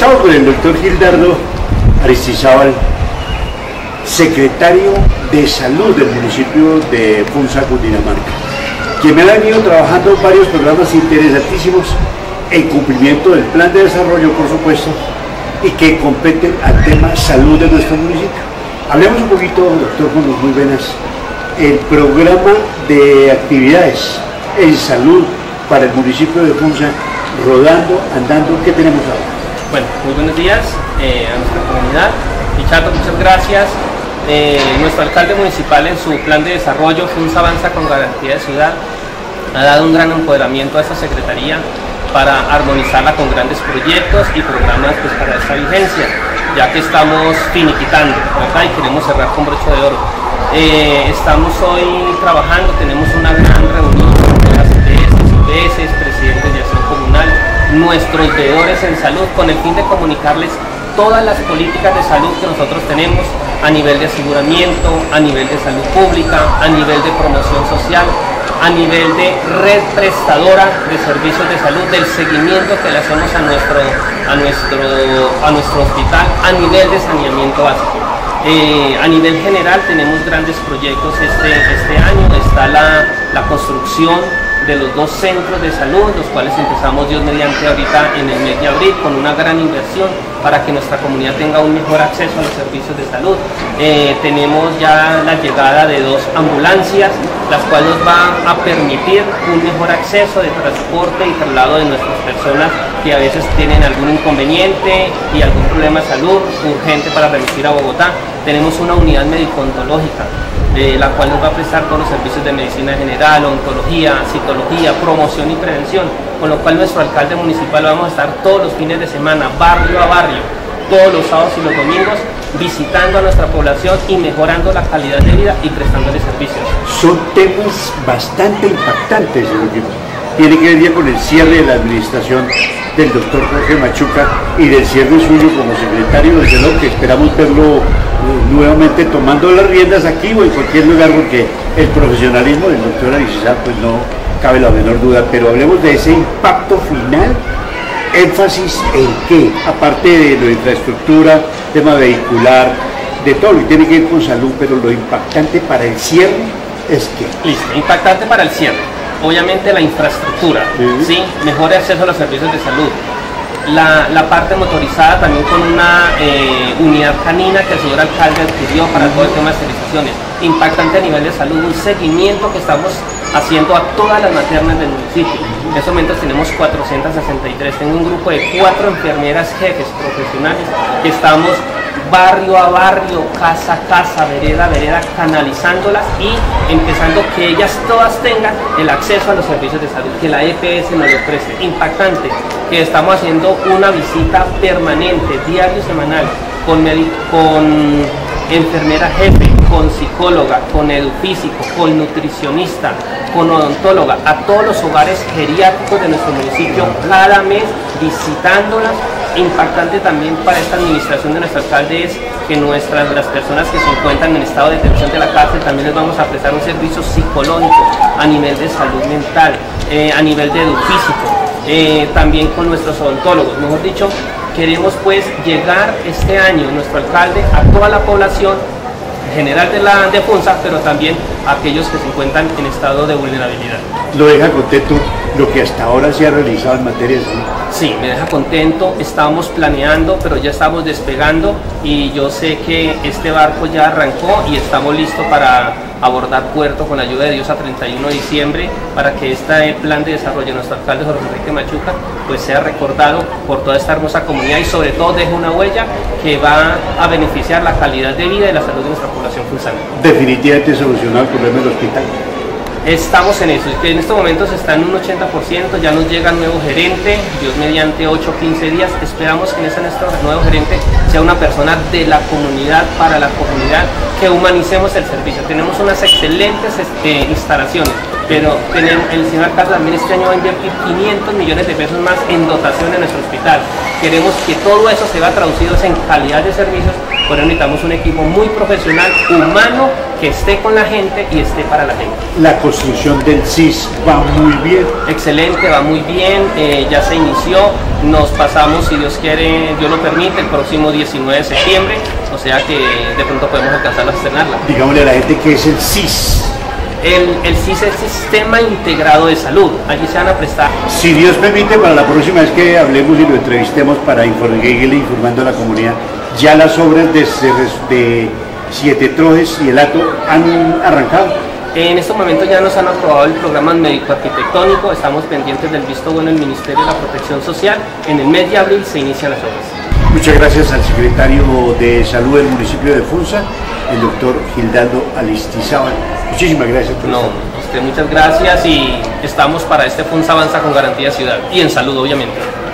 Estamos con el doctor Gildardo Aristizábal, secretario de Salud del municipio de Funza, Cundinamarca, quien me ha venido trabajando varios programas interesantísimos en cumplimiento del plan de desarrollo, por supuesto, y que competen al tema salud de nuestro municipio. Hablemos un poquito, doctor, con los muy buenas, el programa de actividades en salud para el municipio de Funza, rodando, andando, ¿qué tenemos ahora? Bueno, muy buenos días a nuestra comunidad. Richardo, muchas gracias. Nuestro alcalde municipal en su plan de desarrollo Funza Avanza con Garantía de Ciudad ha dado un gran empoderamiento a esta secretaría para armonizarla con grandes proyectos y programas pues, para esta vigencia, ya que estamos finiquitando, ¿verdad? Y queremos cerrar con broche de oro. Estamos hoy trabajando, tenemos una gran reunión con las IPS, presidentes de acción comunal, nuestros veedores en salud, con el fin de comunicarles todas las políticas de salud que nosotros tenemos a nivel de aseguramiento, a nivel de salud pública, a nivel de promoción social, a nivel de red prestadora de servicios de salud, del seguimiento que le hacemos a nuestro hospital, a nivel de saneamiento básico. A nivel general tenemos grandes proyectos este año. Está la construcción de los 2 centros de salud, los cuales empezamos Dios mediante ahorita en el mes de abril con una gran inversión para que nuestra comunidad tenga un mejor acceso a los servicios de salud. Tenemos ya la llegada de 2 ambulancias, las cuales nos van a permitir un mejor acceso de transporte y traslado de nuestras personas que a veces tienen algún inconveniente y algún problema de salud urgente para remitir a Bogotá. Tenemos una unidad médico-ontológica, la cual nos va a prestar todos los servicios de medicina general, ontología, citología, promoción y prevención, con lo cual nuestro alcalde municipal vamos a estar todos los fines de semana, barrio a barrio, todos los sábados y los domingos, visitando a nuestra población y mejorando la calidad de vida y prestándole servicios. Son temas bastante impactantes, señor Gildardo. Tiene que ver ya con el cierre de la administración del doctor Jorge Machuca y del cierre suyo como secretario, desde luego que esperamos verlo nuevamente tomando las riendas aquí o en cualquier lugar, porque el profesionalismo del doctor Aristizábal pues no cabe la menor duda, pero hablemos de ese impacto final. Énfasis en qué, aparte de lo de infraestructura, tema vehicular, de todo lo que tiene que ver con salud, pero lo impactante para el cierre es que... Listo, impactante para el cierre. Obviamente la infraestructura, ¿sí? Mejor acceso a los servicios de salud. La parte motorizada también con una unidad canina que el señor alcalde adquirió para todo el tema de esterilizaciones. Impactante a nivel de salud, un seguimiento que estamos haciendo a todas las maternas del municipio. En estos momentos tenemos 463, tengo un grupo de 4 enfermeras jefes profesionales que estamos barrio a barrio, casa a casa, vereda a vereda, canalizándolas y empezando que ellas todas tengan el acceso a los servicios de salud, que la EPS nos lo preste. Impactante, que estamos haciendo una visita permanente, diario, semanal, con enfermera jefe, con psicóloga, con edufísico, con nutricionista, con odontóloga, a todos los hogares geriátricos de nuestro municipio, cada mes visitándolas. Impactante también para esta administración de nuestro alcalde es que las personas que se encuentran en estado de detención de la cárcel también les vamos a prestar un servicio psicológico a nivel de salud mental, a nivel de edufísico, también con nuestros odontólogos. Mejor dicho, queremos pues llegar este año nuestro alcalde a toda la población general de Funza, pero también a aquellos que se encuentran en estado de vulnerabilidad. ¿Lo deja contento lo que hasta ahora se ha realizado en materia de salud? Sí, me deja contento. Estamos planeando, pero ya estamos despegando y yo sé que este barco ya arrancó y estamos listos para abordar puerto con la ayuda de Dios a 31 de diciembre para que este plan de desarrollo de nuestro alcalde Jorge Enrique Machuca pues sea recordado por toda esta hermosa comunidad y sobre todo deje una huella que va a beneficiar la calidad de vida y la salud de nuestra población funzana. Definitivamente solucionado el problema del hospital. Estamos en eso, que en estos momentos está en un 80%, ya nos llega el nuevo gerente, Dios mediante 8 o 15 días, esperamos que ese nuestro nuevo gerente sea una persona de la comunidad, para la comunidad, que humanicemos el servicio. Tenemos unas excelentes instalaciones, pero el señor alcalde también este año va a invertir 500 millones de pesos más en dotación en nuestro hospital. Queremos que todo eso se vea traducido en calidad de servicios, por eso necesitamos un equipo muy profesional, humano, que esté con la gente y esté para la gente. La construcción del CIS va muy bien. Excelente, va muy bien, ya se inició, nos pasamos, si Dios quiere, Dios lo permite, el próximo 19 de septiembre, o sea que de pronto podemos alcanzar a estrenarla. Digámosle a la gente que es el CIS. El CIS es Sistema Integrado de Salud, allí se van a prestar. Si Dios permite, para la próxima vez que hablemos y lo entrevistemos para seguirle informando a la comunidad, ya las obras de Siete Trojes y el Hato han arrancado. En estos momentos ya nos han aprobado el programa médico-arquitectónico, estamos pendientes del visto bueno del Ministerio de la Protección Social. En el mes de abril se inician las obras. Muchas gracias al secretario de Salud del municipio de Funza, el doctor Gildardo Aristizábal. Muchísimas gracias por estar. Muchas gracias y estamos para este Funza Avanza con Garantía Ciudad y en salud obviamente.